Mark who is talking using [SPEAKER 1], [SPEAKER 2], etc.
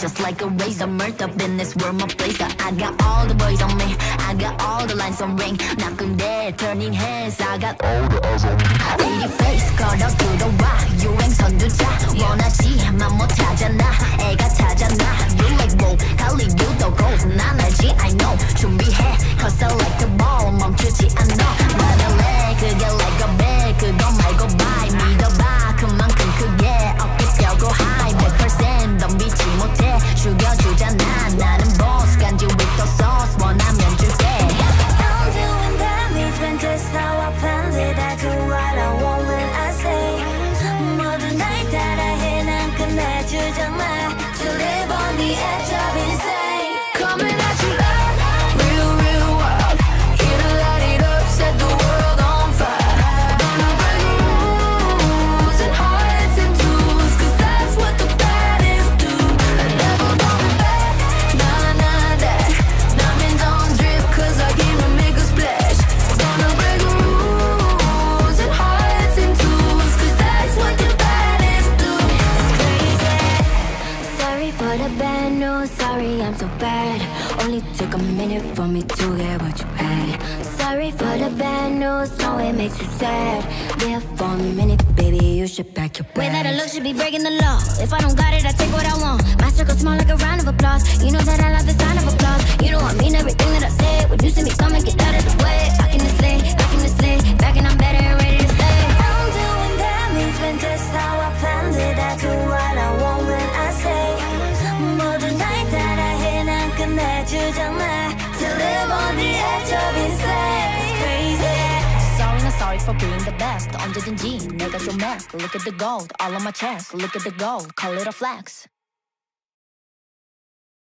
[SPEAKER 1] just like a razor. Murked up in this world, my blazer. I got all the boys on me, I got all the lines on ring. knocking dead, turning heads. I got all the eyes on me. Pretty face 걸어 들어와 유행 선두자. 원하지만 못하잖아 애가 타잖아. You like whoa 갈리 유도 gold 난 알지 I know. 준비해 cause I like the ball 멈추지 않아. 나는 내 그게 like a bag 그거 말고 bye 믿어봐 그만큼 크게 어깨 펴고 high 100% 덤비지 못해 죽여주잖아. 나는 boss 간지 with the sauce 원하면 줄게.
[SPEAKER 2] I'm doing damage when just how I planned it. I do what I want when I say 모든 날 따라해 난 끝내주잖아. To live on the edge of insane.
[SPEAKER 1] Coming at you like real, real wild. Here to light it up, set the world on fire. Gonna break rules and hearts and tools, cause that's what the baddest do. I never gonna back, nah, nah, that. Diamonds on drip, cause I came to make a splash. Gonna break rules and hearts and tools, cause that's what the baddest do.
[SPEAKER 2] It's crazy. Sorry for the bad news, sorry I'm so bad. Only took a minute for me to get what you had. Sorry for the bad news, know it makes you sad. There for a minute, baby, you should pack your bags. Way that I look should be breaking the law. If I don't got it, I take what I want. My circle small like a round of applause. You know that I love the sign of applause. You know I mean everything that I say. When you see me coming, get out of the way. Back in the sleigh, back in the sleigh. Back and I'm better and ready to stay. I'm doing damage when just how I planned it. I do what I want when I say 모든 날 따라해 난 끝내주잖아. To live on the edge of insane. It's crazy.
[SPEAKER 1] Sorry not sorry for being the best. 언제든지 내가 좀 mess. Look at the gold all on my chest. Look at the gold, call it a flex.